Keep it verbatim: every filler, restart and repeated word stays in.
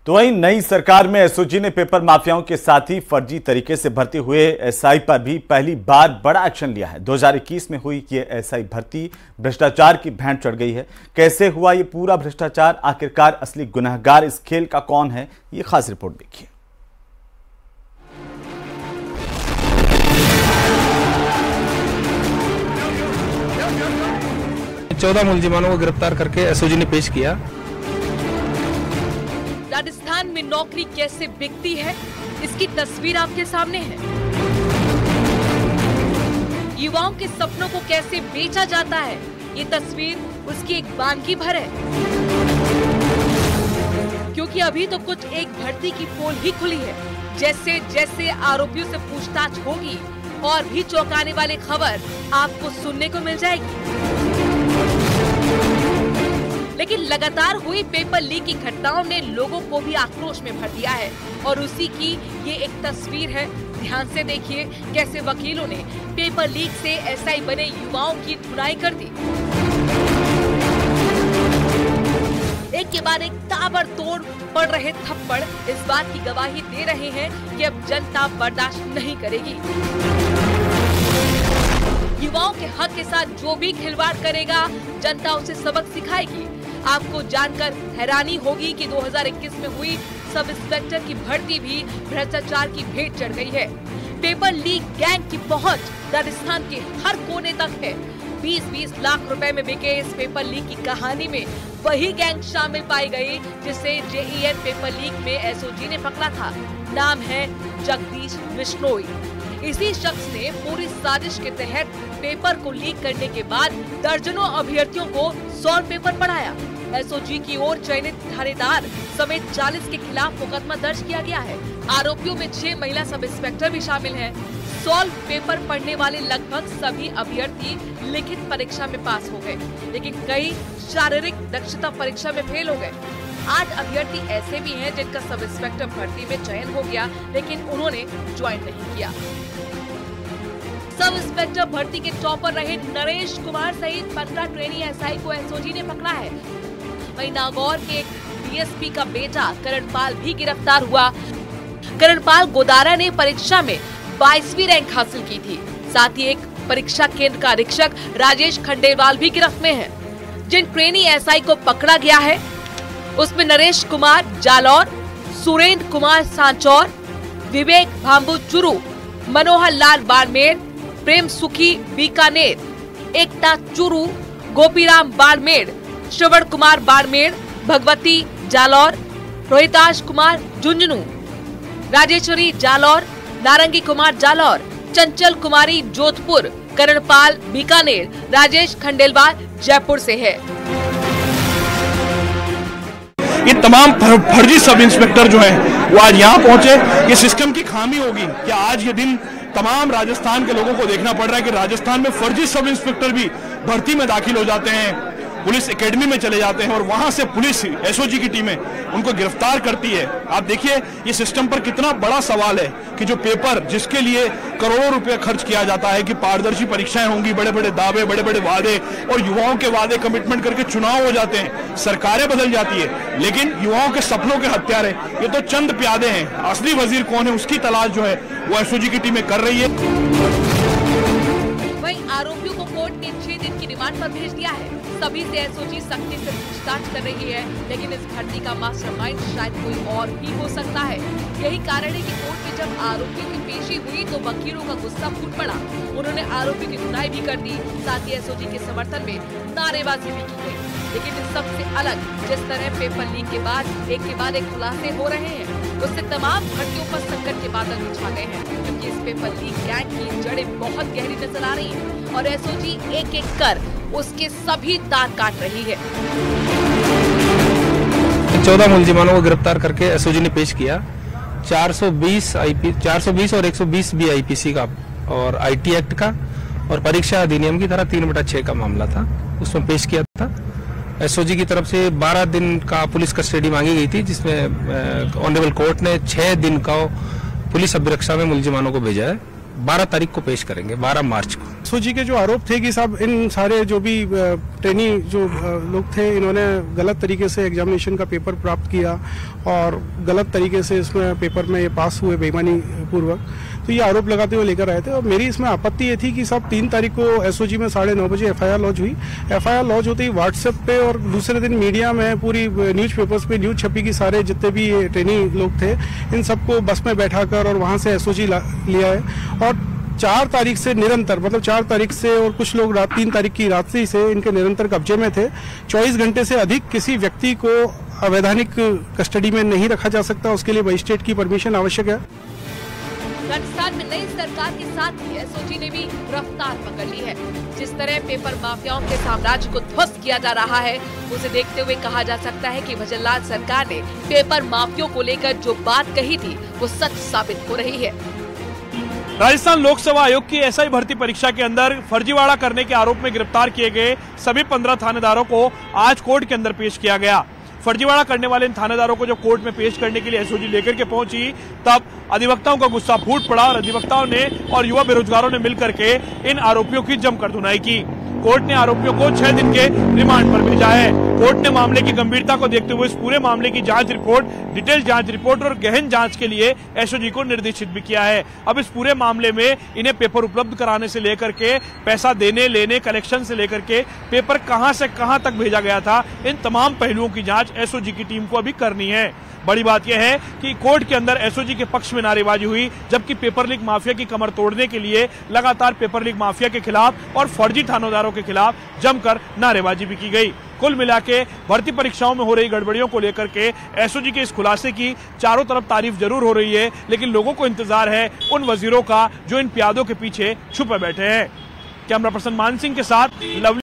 तो वहीं नई सरकार में एसओजी ने पेपर माफियाओं के साथ ही फर्जी तरीके से भर्ती हुए एसआई पर भी पहली बार बड़ा एक्शन लिया है। दो हज़ार इक्कीस में हुई ये एसआई भर्ती भ्रष्टाचार की भेंट चढ़ गई है। कैसे हुआ ये पूरा भ्रष्टाचार, आखिरकार असली गुनहगार इस खेल का कौन है, ये खास रिपोर्ट देखिए। चौदह मुलजिमानों को गिरफ्तार करके एसओजी ने पेश किया। राजस्थान में नौकरी कैसे बिकती है, इसकी तस्वीर आपके सामने है। युवाओं के सपनों को कैसे बेचा जाता है, ये तस्वीर उसकी एक बानगी भर है। क्योंकि अभी तो कुछ एक भर्ती की पोल ही खुली है। जैसे जैसे आरोपियों से पूछताछ होगी और भी चौंकाने वाली खबर आपको सुनने को मिल जाएगी। लेकिन लगातार हुई पेपर लीक की घटनाओं ने लोगों को भी आक्रोश में भर दिया है और उसी की ये एक तस्वीर है। ध्यान से देखिए कैसे वकीलों ने पेपर लीक से एसआई बने युवाओं की धुनाई कर दी। एक के बाद एक ताबड़तोड़ पड़ रहे थप्पड़ इस बात की गवाही दे रहे हैं कि अब जनता बर्दाश्त नहीं करेगी। युवाओं के हक के साथ जो भी खिलवाड़ करेगा, जनता उसे सबक सिखाएगी। आपको जानकर हैरानी होगी कि दो हज़ार इक्कीस में हुई सब इंस्पेक्टर की भर्ती भी भ्रष्टाचार की भेंट चढ़ गई है। पेपर लीक गैंग की पहुंच राजस्थान के हर कोने तक है। बीस बीस लाख रुपए में बिके इस पेपर लीक की कहानी में वही गैंग शामिल पाई गई जिसे जेईएन पेपर लीक में एसओजी ने पकड़ा था। नाम है जगदीश बिश्नोई। इसी शख्स ने पूरी साजिश के तहत पेपर को लीक करने के बाद दर्जनों अभ्यर्थियों को सॉल्व पेपर पढ़ाया। एसओजी की ओर चयनित थानेदार समेत चालीस के खिलाफ मुकदमा दर्ज किया गया है। आरोपियों में छह महिला सब इंस्पेक्टर भी शामिल हैं। सॉल्व पेपर पढ़ने वाले लगभग सभी अभ्यर्थी लिखित परीक्षा में पास हो गए, लेकिन कई शारीरिक दक्षता परीक्षा में फेल हो गए। आठ अभ्यर्थी ऐसे भी हैं जिनका सब इंस्पेक्टर भर्ती में चयन हो गया, लेकिन उन्होंने ज्वाइन नहीं किया। सब इंस्पेक्टर भर्ती के टॉपर रहे नरेश कुमार सहित पंद्रह ट्रेनी एसआई को एसओजी ने पकड़ा है। वहीं नागौर के एक डीएसपी का बेटा करणपाल भी गिरफ्तार हुआ। करणपाल गोदारा ने परीक्षा में बाईसवीं रैंक हासिल की थी। साथ ही एक परीक्षा केंद्र का अधीक्षक राजेश खंडेलवाल भी गिरफ्त में है। जिन ट्रेनी एसआई को पकड़ा गया है उसमें नरेश कुमार जालौर, सुरेंद्र कुमार सांचौर, विवेक भांबू चुरू, मनोहर लाल बाड़मेर, प्रेम सुखी बीकानेर, एकता चुरू, गोपीराम बाड़मेर, श्रवण कुमार बाड़मेर, भगवती जालौर, रोहिताश कुमार झुंझुनू, राजेश्वरी जालौर, नारंगी कुमार जालौर, चंचल कुमारी जोधपुर, करणपाल बीकानेर, राजेश खंडेलवाल जयपुर से है। ये तमाम फर्जी सब इंस्पेक्टर जो हैं वो आज यहाँ पहुंचे। ये सिस्टम की खामी होगी कि आज ये दिन तमाम राजस्थान के लोगों को देखना पड़ रहा है कि राजस्थान में फर्जी सब इंस्पेक्टर भी भर्ती में दाखिल हो जाते हैं, पुलिस एकेडमी में चले जाते हैं और वहां से पुलिस एसओजी की टीमें उनको गिरफ्तार करती है। आप देखिए ये सिस्टम पर कितना बड़ा सवाल है कि जो पेपर जिसके लिए करोड़ों रुपए खर्च किया जाता है कि पारदर्शी परीक्षाएं होंगी, बड़े बड़े दावे, बड़े बड़े वादे और युवाओं के वादे कमिटमेंट करके चुनाव हो जाते हैं, सरकारें बदल जाती है, लेकिन युवाओं के सपनों के हत्यारे ये तो चंद प्यादे हैं। असली वजीर कौन है उसकी तलाश जो है वो एसओजी की टीमें कर रही है। वहीं आरोपियों को कोर्ट ने छह दिन की रिमांड पर भेज दिया है। सभी से एसओजी सख्ती से पूछताछ कर रही है, लेकिन इस भर्ती का मास्टरमाइंड शायद कोई और भी हो सकता है। यही कारण है कि कोर्ट में जब आरोपियों की पेशी हुई तो वकीलों का गुस्सा फूट पड़ा। उन्होंने आरोपी की धुनाई भी कर दी, साथ ही एसओजी के समर्थन में नारेबाजी भी की गई। लेकिन इस सबसे अलग जिस तरह पेपर लीक के बाद एक के बाद एक खुलासे हो रहे हैं, उससे तमाम भर्तियों पर संकट के बादल छा गए हैं, क्योंकि इस पेपर लीक गैंग की जड़ें बहुत गहरी नजर आ रही हैं और एसओजी एक एक कर उसके सभी तार काट रही है। चौदह मुलजिमानों को गिरफ्तार करके एसओजी ने पेश किया। चार सौ बीस आईपी चार सौ बीस और एक सौ बीस बी आईपीसी का और आईटी एक्ट का और परीक्षा अधिनियम की धारा तीन बटा छह का मामला था, उसमें पेश किया था। एसओजी की तरफ से बारह दिन का पुलिस कस्टडी मांगी गई थी, जिसमें ऑनरेबल कोर्ट ने छह दिन का पुलिस अभिरक्षा में मुलजिमानों को भेजा है बारह तारीख को पेश करेंगे, बारह मार्च को। एसओजी के जो आरोप थे कि साहब इन सारे जो भी ट्रेनी जो लोग थे, इन्होंने गलत तरीके से एग्जामिनेशन का पेपर प्राप्त किया और गलत तरीके से इसमें पेपर में ये पास हुए बेईमानी पूर्वक, तो ये आरोप लगाते हुए लेकर आए थे। और मेरी इसमें आपत्ति ये थी कि साहब तीन तारीख को एसओजी में साढ़े नौ बजे एफआईआर लॉन्च हुई। एफआईआर लॉन्च होते ही व्हाट्सएप पे और दूसरे दिन मीडिया में पूरी न्यूज़पेपर्स पे न्यूज छपी कि सारे जितने भी ट्रेनी लोग थे इन सबको बस में बैठाकर और वहां से एसओजी लिया है। और चार तारीख से निरंतर, मतलब चार तारीख से और कुछ लोग रात तीन तारीख की रात्रि से इनके निरंतर कब्जे में थे। चौबीस घंटे से अधिक किसी व्यक्ति को अवैधानिक कस्टडी में नहीं रखा जा सकता, उसके लिए मजिस्ट्रेट की परमिशन आवश्यक है। राजस्थान में नई सरकार के साथ ही एसओजी ने भी रफ्तार पकड़ ली है। जिस तरह पेपर माफियाओं के साम्राज्य को ध्वस्त किया जा रहा है, उसे देखते हुए कहा जा सकता है कि भजनलाल सरकार ने पेपर माफियाओं को लेकर जो बात कही थी वो सच साबित हो रही है। राजस्थान लोकसभा आयोग की एसआई भर्ती परीक्षा के अंदर फर्जीवाड़ा करने के आरोप में गिरफ्तार किए गए सभी पंद्रह थानेदारों को आज कोर्ट के अंदर पेश किया गया। फर्जीवाड़ा करने वाले इन थानेदारों को जब कोर्ट में पेश करने के लिए एसओजी लेकर के पहुंची, तब अधिवक्ताओं का गुस्सा फूट पड़ा और अधिवक्ताओं ने और युवा बेरोजगारों ने मिलकर के इन आरोपियों की जमकर धुनाई की। कोर्ट ने आरोपियों को छह दिन के रिमांड पर भेजा है। कोर्ट ने मामले की गंभीरता को देखते हुए इस पूरे मामले की जांच रिपोर्ट, डिटेल जांच रिपोर्ट और गहन जांच के लिए एसओजी को निर्देशित भी किया है। अब इस पूरे मामले में इन्हें पेपर उपलब्ध कराने से लेकर के पैसा देने लेने, कलेक्शन से लेकर के पेपर कहां से कहां तक भेजा गया था, इन तमाम पहलुओं की जांच एसओजी की टीम को अभी करनी है। बड़ी बात यह है कि कोर्ट के अंदर एसओजी के पक्ष में नारेबाजी हुई, जबकि पेपर लीक माफिया की कमर तोड़ने के लिए लगातार पेपर लीक माफिया के खिलाफ और फर्जी थानेदारों के खिलाफ जमकर नारेबाजी भी की गई। कुल मिला के भर्ती परीक्षाओं में हो रही गड़बड़ियों को लेकर के एसओजी के इस खुलासे की चारों तरफ तारीफ जरूर हो रही है, लेकिन लोगों को इंतजार है उन वजीरों का जो इन प्यादों के पीछे छुपे बैठे हैं। कैमरा पर्सन मान सिंह के साथ लवली